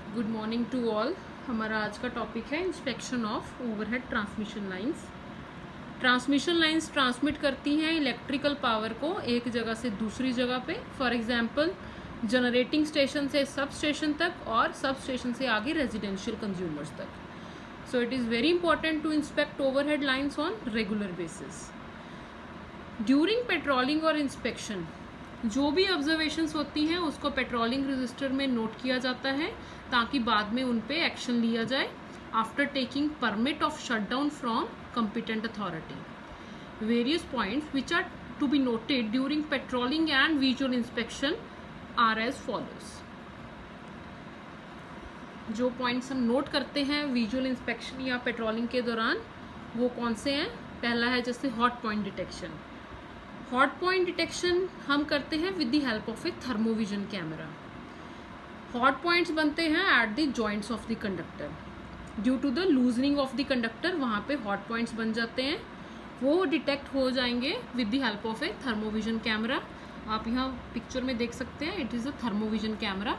Good morning to all. हमारा आज का टॉपिक है inspection of overhead transmission lines. Transmission lines transmit करती हैं इलेक्ट्रिकल पावर को एक जगह से दूसरी जगह पे। फॉर एग्जांपल जनरेटिंग स्टेशन से सब स्टेशन तक और सब स्टेशन से आगे रेजिडेंशियल कंज्यूमर्स तक। So it is very important to inspect overhead lines on regular basis. During patrolling और इंस्पेक्शन जो भी ऑब्जर्वेशंस होती हैं उसको पेट्रोलिंग रजिस्टर में नोट किया जाता है ताकि बाद में उन पे एक्शन लिया जाए after taking permit of shutdown from competent authority. Various points which are to be noted during patrolling and visual inspection are as follows. जो पॉइंट्स हम नोट करते हैं विजुअल इंस्पेक्शन या पेट्रोलिंग के दौरान वो कौन से हैं? पहला है जैसे hot point detection. Hot point detection हम करते हैं with the help of a thermovision camera. Hot points बनते हैं at the joints of the conductor due to the loosening of the conductor. वहाँ पे हॉट पॉइंट्स बन जाते हैं, वो डिटेक्ट हो जाएंगे with the help of a thermovision camera. आप यहाँ पिक्चर में देख सकते हैं, it is a thermovision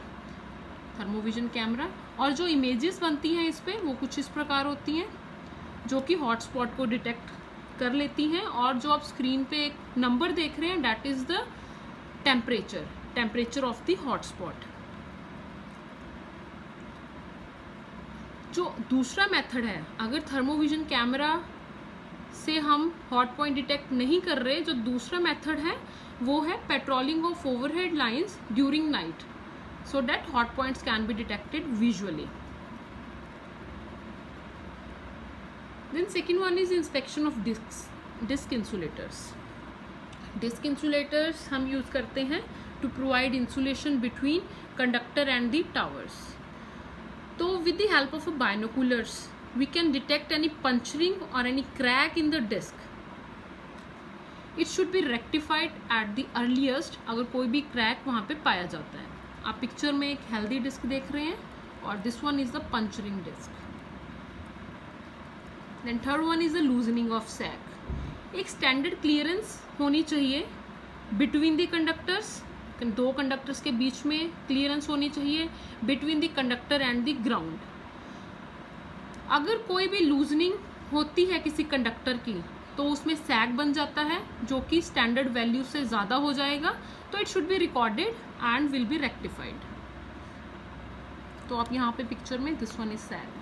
camera. और जो इमेजेस बनती हैं इस पर वो कुछ इस प्रकार होती हैं जो कि हॉट स्पॉट को डिटेक्ट कर लेती हैं। और जो आप स्क्रीन पे एक नंबर देख रहे हैं that is the temperature of the hot spot. जो दूसरा मेथड है, अगर थर्मोविजन कैमरा से हम हॉट पॉइंट डिटेक्ट नहीं कर रहे, जो दूसरा मेथड है वो है patrolling of overhead lines during night so that hot points can be detected visually. Then second one is inspection of disc insulators. Disc insulators हम यूज करते हैं to provide insulation between conductor and the towers. So with the help of a binoculars we can detect any puncturing or any crack in the disc. It should be rectified at the earliest अगर कोई भी crack वहाँ पे पाया जाता है। आप picture में एक हेल्दी डिस्क देख रहे हैं और this one is the puncturing disc. Then third one is the loosening of sag. एक स्टैंडर्ड क्लियरेंस होनी चाहिए बिटवीन द कंडक्टर्स, दो कंडक्टर्स के बीच में क्लियरेंस होनी चाहिए between the conductor and the ground. अगर कोई भी लूजनिंग होती है किसी कंडक्टर की तो उसमें सैग बन जाता है जो कि स्टैंडर्ड वैल्यू से ज़्यादा हो जाएगा, तो it should be recorded and will be rectified. तो आप यहाँ पे पिक्चर में दिस वन इज सैग।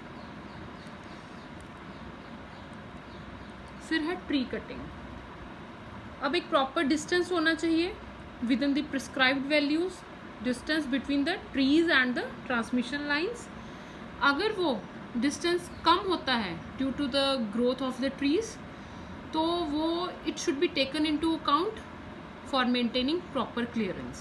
फिर है ट्री कटिंग। अब एक प्रॉपर डिस्टेंस होना चाहिए within the prescribed values, distance between the trees and the transmission lines. अगर वो distance कम होता है due to the growth of the trees तो वो it should be taken into account for maintaining proper clearance.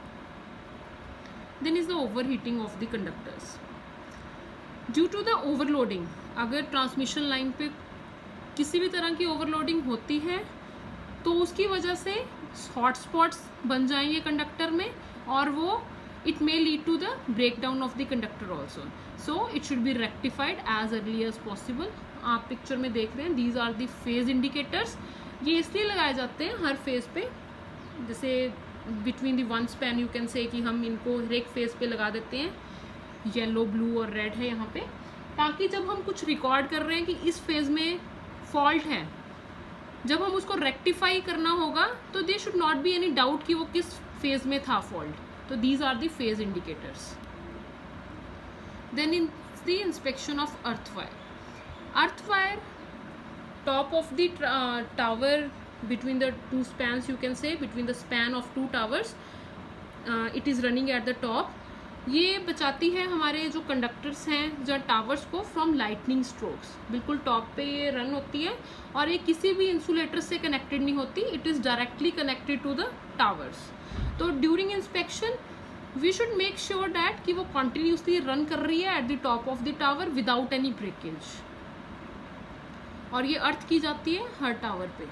Then is the overheating of the conductors. Due to the overloading, अगर transmission line पे किसी भी तरह की overloading होती है तो उसकी वजह से हॉट स्पॉट्स बन जाएंगे कंडक्टर में और वो it may lead to the break of the conductor also. So it should be rectified as early as possible. आप पिक्चर में देख रहे हैं these are the phase indicators. ये इसलिए लगाए जाते हैं हर फेज पे, जैसे between the one span you can say कि हम इनको हर एक फेज पे लगा देते हैं, येलो ब्लू और रेड है यहाँ पे, ताकि जब हम कुछ रिकॉर्ड कर रहे हैं कि इस फेज में फॉल्ट है, जब हम उसको रेक्टिफाई करना होगा तो they should not be any doubt कि वो किस फेज में था फॉल्ट। तो these are the phase indicators. Then in the inspection of earth wire top of the tower between the two spans, you can say between the span of two towers, it is running at the top. ये बचाती है हमारे जो conductors हैं जो towers को from lightning strokes. बिल्कुल top पे ये रन होती है और ये किसी भी इंसुलेटर से कनेक्टेड नहीं होती, it is directly connected to the towers. तो during inspection we should make sure that कि वो कॉन्टिन्यूसली रन कर रही है at the top of the tower without any breakage. और ये अर्थ की जाती है हर टावर पे।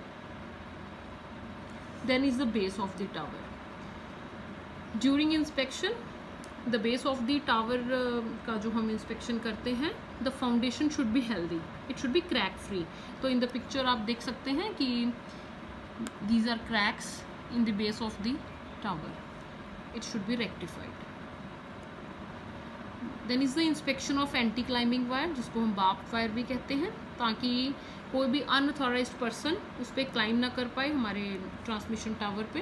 Then is the base of the tower. During inspection the base of the tower का जो हम इंस्पेक्शन करते हैं, the foundation should be healthy, it should be crack free. तो इन द पिक्चर आप देख सकते हैं कि these are cracks in the base of the tower, it should be rectified. Then is the inspection of anti climbing wire, जिसको हम barbed wire भी कहते हैं, ताकि कोई भी अनऑथोराइज्ड पर्सन उस पर क्लाइंब ना कर पाए हमारे ट्रांसमिशन टावर पे,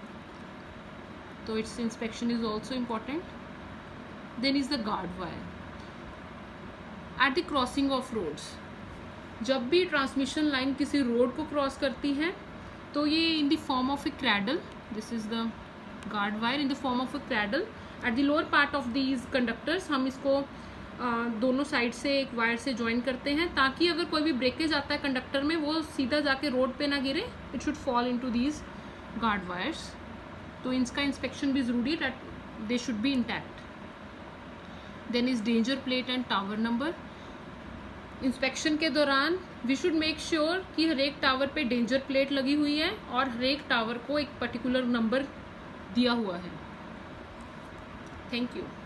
तो its inspection is also important. Then is the guard wire at the crossing of roads. जब भी ट्रांसमिशन लाइन किसी रोड को क्रॉस करती है तो ये in the form of a cradle, this is the guard wire in the form of a cradle at the lower part of these conductors. हम इसको दोनों साइड से एक वायर से ज्वाइन करते हैं ताकि अगर कोई भी ब्रेकेज आता है कंडक्टर में वो सीधा जाके रोड पे ना गिरे. It should fall into these guard wires. तो इसका इंस्पेक्शन भी ज़रूरी है, they should be intact. Then is danger plate and tower number. Inspection के दौरान वी शुड मेक श्योर कि हर एक टावर पे डेंजर प्लेट लगी हुई है और हर एक टावर को एक पर्टिकुलर नंबर दिया हुआ है. Thank you.